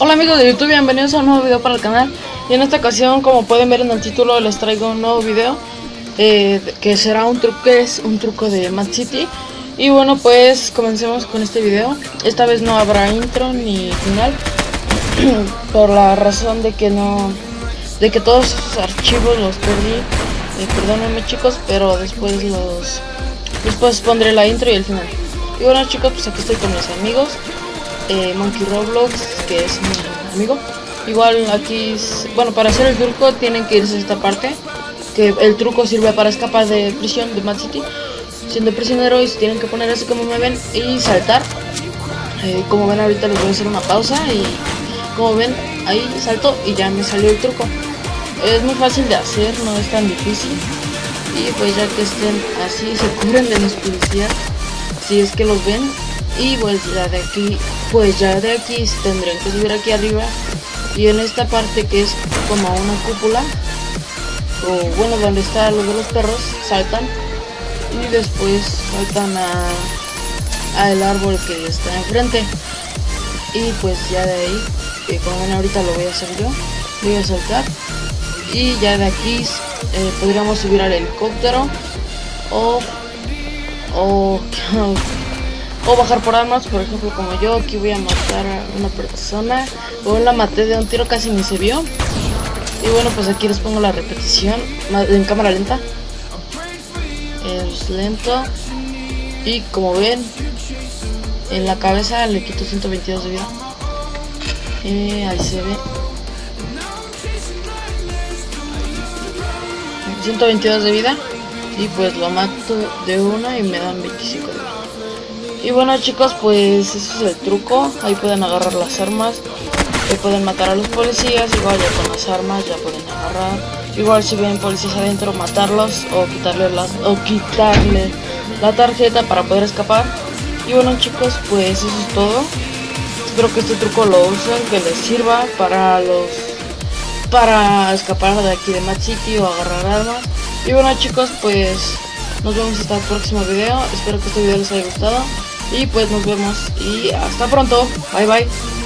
Hola amigos de YouTube, bienvenidos a un nuevo video para el canal. Y en esta ocasión, como pueden ver en el título, les traigo un nuevo video que será un truco de Mad City. Y bueno, pues comencemos con este video. Esta vez no habrá intro ni final por la razón de que todos sus archivos los perdí. Perdónenme chicos, pero después pondré la intro y el final. Y bueno chicos, pues aquí estoy con mis amigos. Monkey Roblox, que es mi amigo. Igual aquí, bueno, para hacer el truco tienen que irse a esta parte, que el truco sirve para escapar de prisión de Mad City, siendo prisionero, y se tienen que poner así como me ven y saltar. Como ven, ahorita les voy a hacer una pausa y como ven, ahí salto y ya me salió el truco. Es muy fácil de hacer, no es tan difícil. Y pues ya que estén así, se cubren de los policías si es que los ven. Y pues ya de aquí tendrán que subir aquí arriba, y en esta parte que es como una cúpula, o bueno, donde está los de los perros, saltan y después saltan a el árbol que está enfrente. Y pues ya de ahí, como ven, ahorita lo voy a hacer yo, voy a saltar, y ya de aquí podríamos subir al helicóptero o bajar por armas, por ejemplo, como yo aquí voy a matar a una persona, o la maté de un tiro, casi ni se vio. Y bueno, pues aquí les pongo la repetición en cámara lenta, es lento, y como ven, en la cabeza le quito 122 de vida. Ahí se ve 122 de vida, y pues lo mato de una y me dan 25 de vida. Y bueno chicos, pues eso es el truco. Ahí pueden agarrar las armas, pueden matar a los policías, igual ya con las armas ya pueden agarrar. Igual si ven policías adentro, matarlos o quitarle la tarjeta para poder escapar. Y bueno chicos, pues eso es todo. Espero que este truco lo usen, que les sirva para escapar de aquí de Mad City o agarrar armas. Y bueno chicos, pues nos vemos hasta el próximo video. Espero que este video les haya gustado. Y pues nos vemos y hasta pronto. Bye bye.